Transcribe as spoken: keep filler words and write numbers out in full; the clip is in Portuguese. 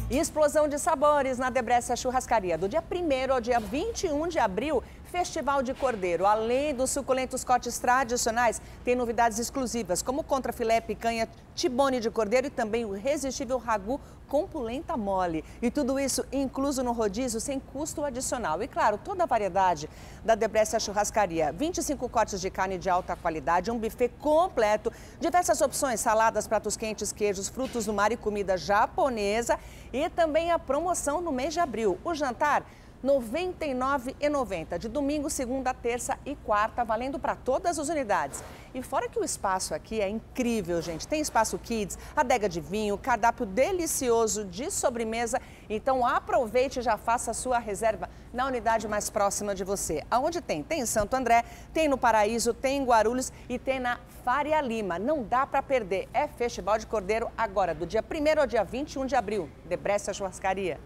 E explosão de sabores na Debrecia Churrascaria. Do dia primeiro ao dia vinte e um de abril, Festival de Cordeiro. Além dos suculentos cortes tradicionais, tem novidades exclusivas, como contrafilé, picanha, tibone de cordeiro e também o irresistível ragu com polenta mole. E tudo isso incluso no rodízio sem custo adicional. E claro, toda a variedade da Debrecia Churrascaria. vinte e cinco cortes de carne de alta qualidade, um buffet completo, diversas opções, saladas, pratos quentes, queijos, frutos do mar e comida japonesa. E também a promoção no mês de abril. O jantar noventa e nove reais e noventa centavos, de domingo, segunda, terça e quarta, valendo para todas as unidades. E fora que o espaço aqui é incrível, gente. Tem espaço kids, adega de vinho, cardápio delicioso de sobremesa. Então aproveite e já faça a sua reserva na unidade mais próxima de você. Aonde tem? Tem em Santo André, tem no Paraíso, tem em Guarulhos e tem na Faria Lima. Não dá para perder. É Festival de Cordeiro agora, do dia primeiro ao dia vinte e um de abril. Debrecia Churrascaria.